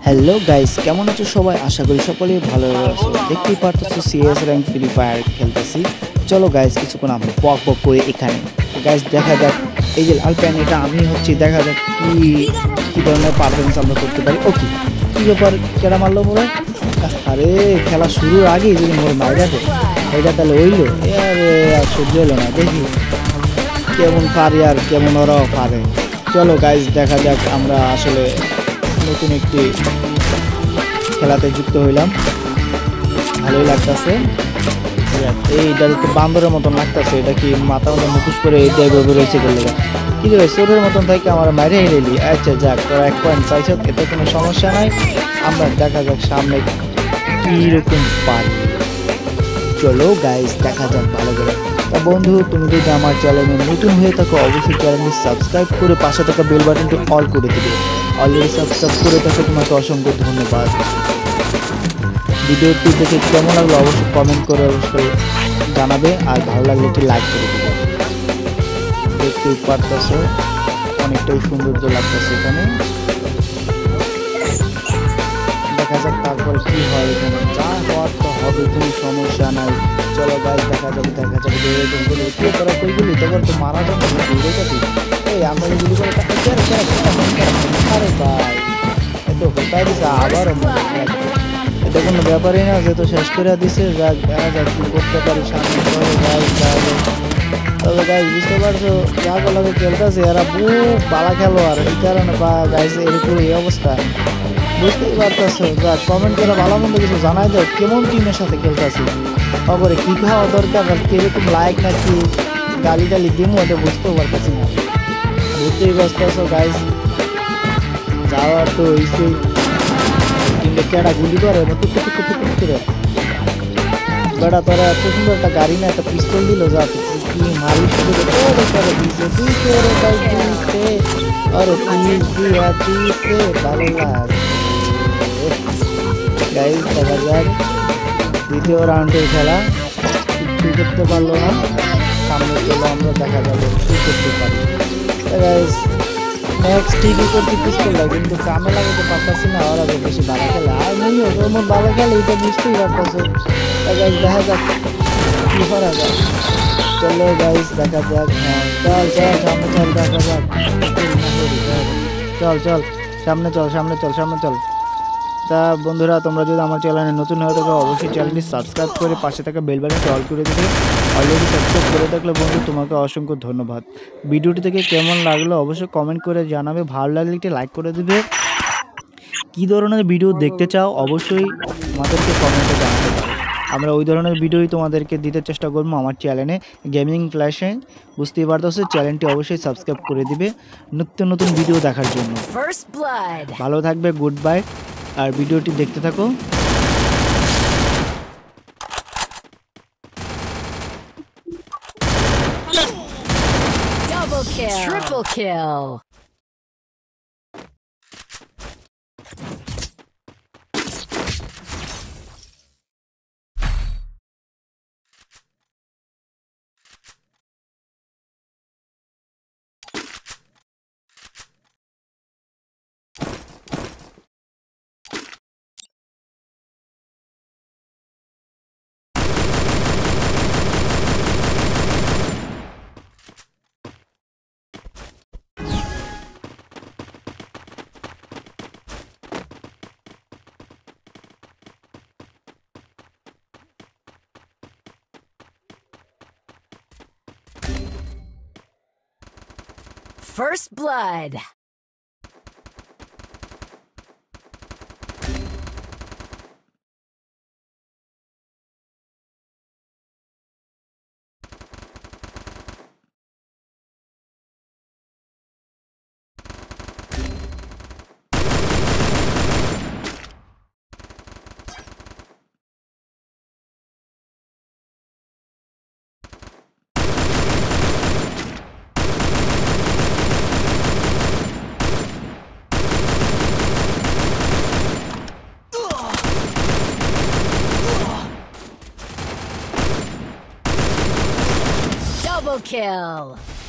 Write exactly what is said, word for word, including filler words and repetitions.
Hello guys, কেমন আছো সবাই? আশা করি সকলেই ভালো আছো। দেখতেই পারতেছো সিএস র্যাঙ্ক ফ্রি ফায়ার খেলতেছি। চলো গাইস, কিছুক্ষণ আমরা বক বক করে এখানে গাইস দেখা যাক। এই যে লাল প্যান, এটা আমি হচ্ছি। দেখা যাক কি কি ধরনের পারফরমেন্স আমরা করতে পারি। ওকে, কি ব্যাপার, কেডা মারলো মোরে? আরে খেলা শুরুর আগেই যদি মোরে মাইরা দেয়, এটা তাহলে হইলো। আরে আর সহ্য হলো না। দেখি কেমন পারি আর কেমন ওরাও পারে। চলো গাইস, দেখা যাক। আমরা আসলে নতুন একটি খেলাতে যুক্ত হইলাম, ভালোই লাগতেছে। এইটার একটু বান্দরের মতন লাগতেছে। এটা কি মাথা মতো মুখোশ করে এই টাইপের রয়েছে বলে কি রে, চোরের মতন থাকে আমার মাইরে হেলি। আচ্ছা যাক, তোরা এক পয়েন্ট পাইছ, এতে কোনো সমস্যা নাই। আমরা দেখা যাক সামনে কিরকম পারি। চলো গাইস, দেখা যাক ভালো করে। তা বন্ধু, তুমি যদি আমার চ্যানেলে নতুন হয়ে থাকো, অবশ্যই চ্যানেলটি সাবস্ক্রাইব করে পাশে থাকা বেল বাটনটি অল করে দিবে। অলরেডি সাবস্ক্রাইব করে থাকো, তোমাকে অসংখ্য ধন্যবাদ। ভিডিওটি দেখে কেমন লাগলো অবশ্যই কমেন্ট করে অবশ্যই জানাবে, আর ভালো লাগলে একটি লাইক করে দেবে। দেখতেই পারতেছো অনেকটাই সৌন্দর্য লাগতেছে এখানে। দেখা যাক তারপরে কি হয়। এখানে যা হওয়ার তো হবে, কোনো সমস্যা নাই। চলো গাইস, দেখা যাবে দেখা যাবে এরকম করে কি করা কইগুলি তখন তো মারা যাবে। দূরে যাবি এই আমরা এগুলি করে আরে ভাই, এত হোটাই দিছে আবার। এটা কোনো ব্যাপারই না, যেহেতু শেষ করে দিছে। যাক, দেখা যাক কি করতে পারি সামনে। তবে গাইস, বুঝতে পারছো যা লাগে খেলতেছে এরা বুক বালা খেলো, আর এই কারণে বা গাইস এরকম এই অবস্থা বুঝতেই পারতেছো। যাক, কমেন্ট করে ভালো মন্দ কিছু জানাই দাও, কেমন টিমের সাথে খেলতেছি, তারপরে কি খাওয়া দরকার, আর কিরকম লাইক নাকি গালি গালি দিমো, এটা বুঝতেও পারতেছি না। বুঝতেই পারতেছো গাইস, যাওয়ার তো হইছে। টিমে কেডা গুলি করে টুক টুক টুক টুক করে। বেড়া তোরা এত সুন্দর একটা গাড়ি না, একটা পিস্তল দিল, যা কি মারি শুরু করে দিছে দিছে রে গাইস দিছে। আরে প্লিজ দিয়া দিছে, ভালো লাগে গাইস। দেখা যাক দ্বিতীয় রাউন্ডের খেলা। কিছু করতে পারলো না, সামনে চলে আমরা দেখা যাবে কি করতে পারি। গাইস নেক্সট ঠিকই করতে পিস্তলটা, কিন্তু কামে লাগাতে পারতেছি না। ওরা যে বেশি ভালো খেলে আর নেই, ওর মধ্যে ভালো খেলে এটা বুঝতেই পারতেছে। গাইস দেখা যাক কি করা যায়। চলো গাইস দেখা যাক। হ্যাঁ চল চল সামনে চল, দেখা যাক। চল চল সামনে চল সামনে চল সামনে চল। তা বন্ধুরা, তোমরা যদি আমার চ্যানেলে নতুন হয়ে থাকো, অবশ্যই চ্যানেলটি সাবস্ক্রাইব করে পাশে থাকা বেল বাটনটি অল করে দিবে। অলরেডি সাবস্ক্রাইব করে থাকলে বন্ধু, তোমাকে অসংখ্য ধন্যবাদ। ভিডিওটি থেকে কেমন লাগলো অবশ্যই কমেন্ট করে জানাবে, ভালো লাগলে একটি লাইক করে দিবে। কী ধরনের ভিডিও দেখতে চাও অবশ্যই আমাদেরকে কমেন্টে জানাতে পারো। আমরা ওই ধরনের ভিডিওই তোমাদেরকে দিতে চেষ্টা করবো আমার চ্যানেলে গেমিং ফ্ল্যাশে। বুঝতেই পারতেছো, চ্যানেলটি অবশ্যই সাবস্ক্রাইব করে দিবে নিত্য নতুন ভিডিও দেখার জন্য। ভালো থাকবে, গুড বাই। আর ভিডিওটি দেখতে থাকো। Double kill. Triple kill. First blood. Double kill.